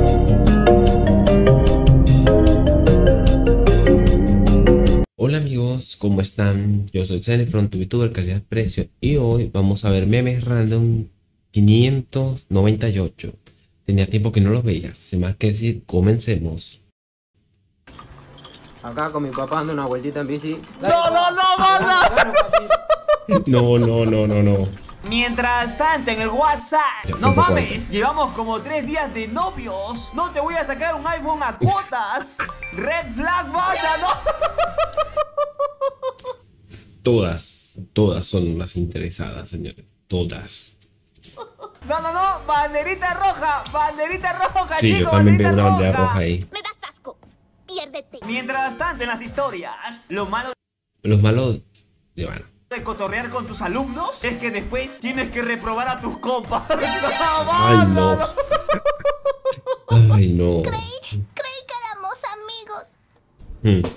Hola amigos, ¿cómo están? Yo soy Zenefron, tu VTuber calidad-precio, y hoy vamos a ver memes random 598. Tenía tiempo que no los veía, sin más que decir, comencemos. Acá con mi papá dando una vueltita en bici. ¡No, banda! No. Mientras tanto, en el WhatsApp, Ya, no tampoco mames, llevamos como 3 días de novios. No te voy a sacar un iPhone a cuotas. Red flag, banda, no. Todas son las interesadas, señores. Todas. No, banderita roja, Sí, chicos, yo también veo banderita una bandera roja ahí. Me das asco. Piérdete. Mientras tanto, en las historias, lo malo Los malos, bueno. de cotorrear con tus alumnos es que después tienes que reprobar a tus compas. Ay, no. Ay, no. Creí que éramos amigos.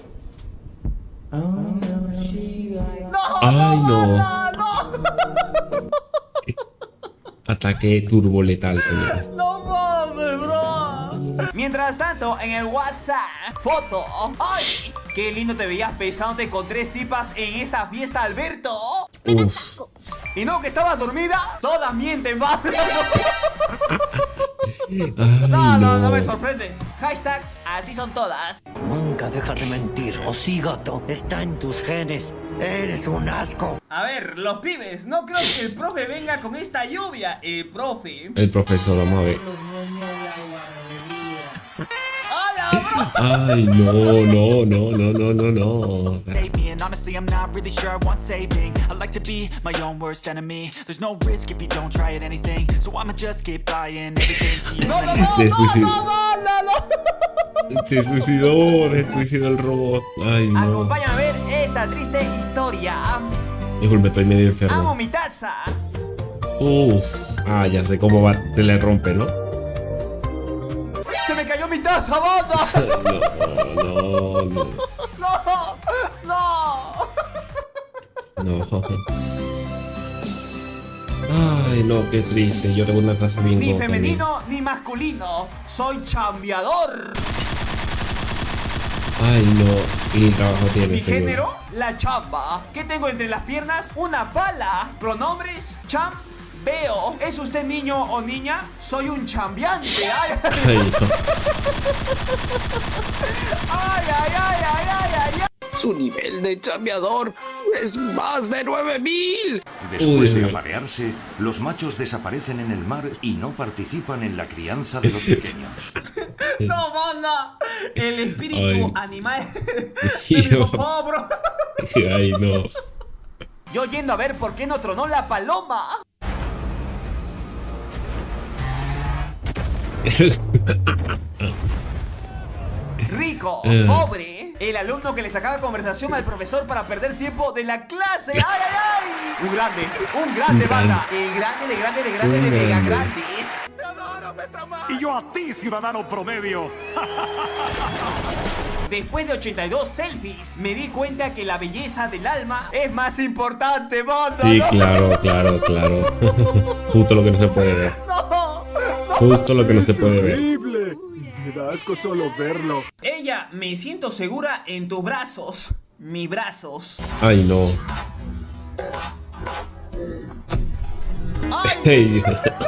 Ay, no. Ataque turboletal, señores. No mames, bro. Mientras tanto, en el WhatsApp, foto. ¡Ay! Qué lindo te veías besándote con 3 tipas en esa fiesta, Alberto. Me das Uf. asco. ¿Y no que estabas dormida? Todas mienten, va. Ay, No me sorprende. Hashtag, así son todas. Nunca dejas de mentir, oh sí, gato. Está en tus genes. Eres un asco. A ver, los pibes, no creo que el profe venga con esta lluvia. El profe. El profesor, vamos a ver. ¡Hola, bro! Ay, no. Save me, and honestly I'm not really sure I want saving. I like to be my own worst enemy. There's no risk if you don't try at anything, so I'ma just keep buying everything. Se suicidó el robot. Ay, no. Acompáñame a ver esta triste historia. Disculpe, estoy medio Amo enfermo. mi taza. Ya sé cómo va, se le rompe, ¿no? ¡Se me cayó mi taza, banda! No. Ay, no, qué triste. Yo tengo una taza bien Ni rota. femenino ni masculino. Soy chambeador. Ay, no. Y trabajo tiene, Mi señor. género, la chamba. ¿Qué tengo entre las piernas? Una pala. Pronombres, chambeo. ¿Es usted niño o niña? Soy un chambeante. Ay, Ay, no. ay. Su nivel de chambeador es más de 9000. Después Uy. de aparearse, los machos desaparecen en el mar y no participan en la crianza de los pequeños. No, banda. El espíritu Ay. animal. Yo. Pobre. Ay, no. Yo yendo a ver por qué no tronó la paloma. Rico, pobre, el alumno que le sacaba conversación al profesor para perder tiempo de la clase. ¡Ay! Un grande, banda. El grande de mega grandes. Y yo a ti, ciudadano promedio. Después de 82 selfies, me di cuenta que la belleza del alma es más importante, banda. Sí, ¿no? claro. Justo lo que no se puede ver. Justo lo que no se puede ver. Me da asco solo verlo. Ella, me siento segura en tus brazos. Mis brazos. Ay, no. Hey.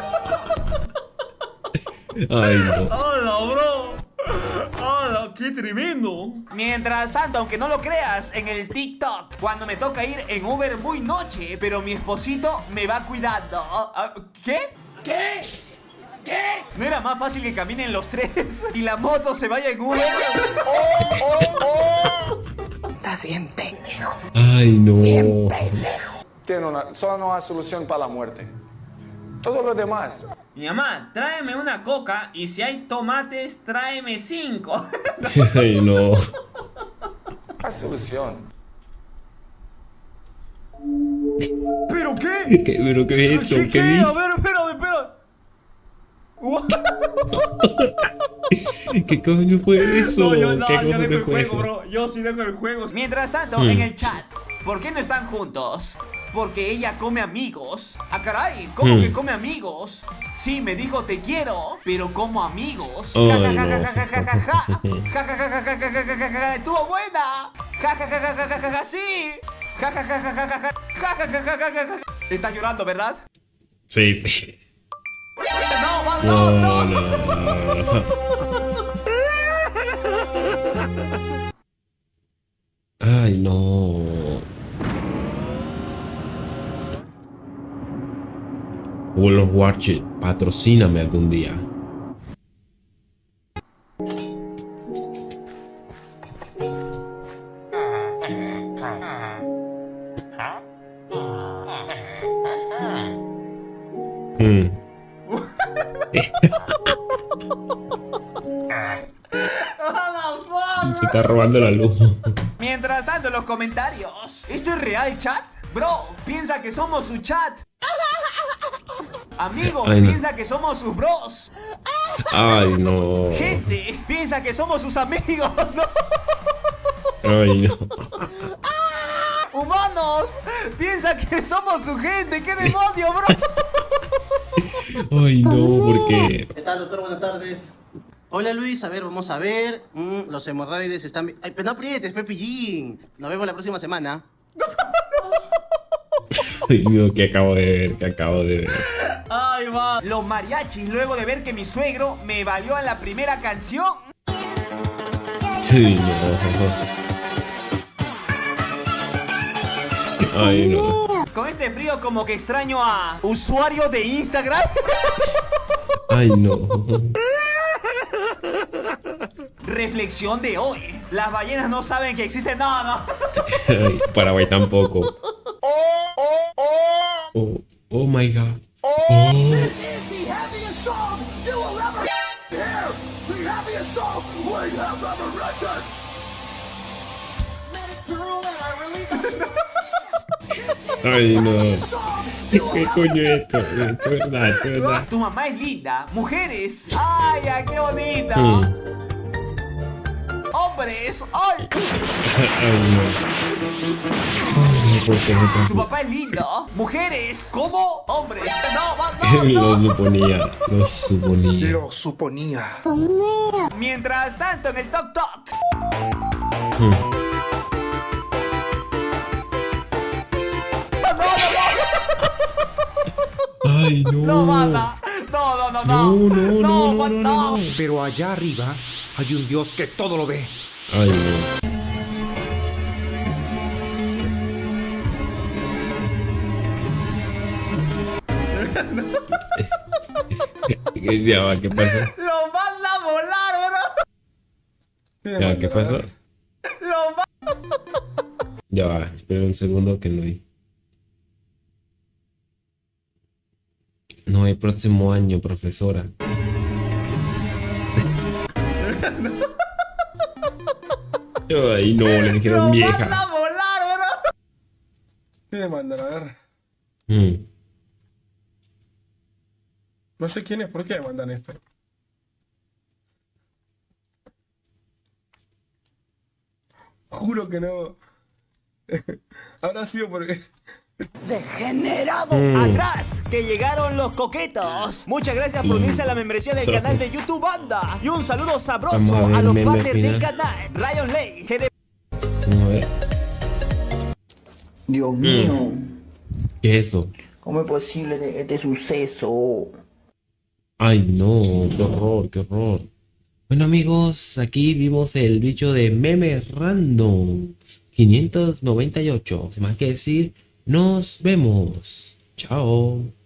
Ay, no. ¡Hola, bro! ¡Hola, qué tremendo! Mientras tanto, aunque no lo creas, en el TikTok, cuando me toca ir en Uber muy noche, pero mi esposito me va cuidando. ¿Qué? ¿Qué? ¿No era más fácil que caminen los tres y la moto se vaya en Uber? Estás bien pendejo. Ay, no. Tiene solo una solución para la muerte. Todo lo demás. Mi mamá, tráeme una coca y si hay tomates, tráeme 5. Ay, no. La solución. ¿Pero qué? ¿Pero qué he hecho? ¿Qué vi? A ver, espérame. ¿Qué coño fue eso? No, ¿Qué yo coño dejo el fue juego, eso? bro. Yo sí dejo el juego. Mientras tanto, en el chat, ¿por qué no están juntos? porque ella come amigos. Ah, caray, ¿cómo que come amigos? Sí, me dijo te quiero, pero como amigos. Ay, Ja, ja, no. ja, ja, ja, ja, ja. Ja, ja, ja, ja, ja, ja, ja, ja, ja. Estuvo buena. Ja, ja, ja, ja, ja, ja, ja, sí. Ja, ja, ja, ja, ja, ja, ja. Ja, ja, ja, ja, ja, ja, ja. Estás llorando, ¿verdad? Sí. No, No, no. no. Ay, no. World of Warship, patrocíname algún día. Se está robando la luz. Mientras tanto, en los comentarios. ¿Esto es real, chat? Bro, piensa que somos su chat. Amigos, Ay, no. piensa que somos sus bros. Ay, no. Gente, piensa que somos sus amigos. ¿No? Ay, no. Humanos, piensa que somos su gente. ¡Qué demonio, bro! Ay, no, porque. ¿Qué tal, doctor? Buenas tardes. Hola, Luis. A ver, vamos a ver. Los hemorroides están bien. Ay, pero no aprietes, Pepillín. Nos vemos la próxima semana. Ay, no, que acabo de ver, que acabo de ver. Ay, va. Los mariachis, luego de ver que mi suegro me valió en la primera canción. Ay, no. Ay, no. Con este frío como que extraño a usuario de Instagram. Ay, no. Reflexión de hoy. Las ballenas no saben que existe nada. Ay, Paraguay tampoco. Oh my god. Oh. Ay, no. ¿Qué coño es esto? Esto es verdad, esto es verdad. Tu mamá es linda. Mujeres. Ay, ay, qué bonita. Hombres. Ay. Ay, no. Ay, ¿por qué no te Tu haces? papá es lindo. Mujeres. ¿Cómo? Hombres. No, Lo no. suponía, lo suponía. Lo suponía. Mientras tanto, en el Tok Tok. Ay, no. No, mata. No, no, no, No, no. no, no, no. Pero allá arriba hay un Dios que todo lo ve. Ay, no. Ya va, ¿qué pasó? Lo manda a volar, bro. Ya, ¿qué pasó? Lo manda. Ya va, espera un segundo que no hay. No hay próximo año, profesora. Ay, no, le dijeron Lo vieja. manda a volar, bro. ¿Qué me mandan? A ver. No sé quién es, ¿por qué me mandan esto? Juro que no. Habrá sido porque... ¡Degenerado! ¡Atrás! ¡Que llegaron los coquetos! Muchas gracias por unirse a la membresía del canal de YouTube Banda. Y un saludo sabroso Vamos a ver a los meme partners del final. canal. Ryan Ley, GD. Vamos a ver. Dios mío, ¿Qué es eso? ¿cómo es posible este suceso? Ay, no, qué horror, qué horror. Bueno, amigos, aquí vimos el bicho de meme random 598. Sin más que decir, nos vemos. Chao.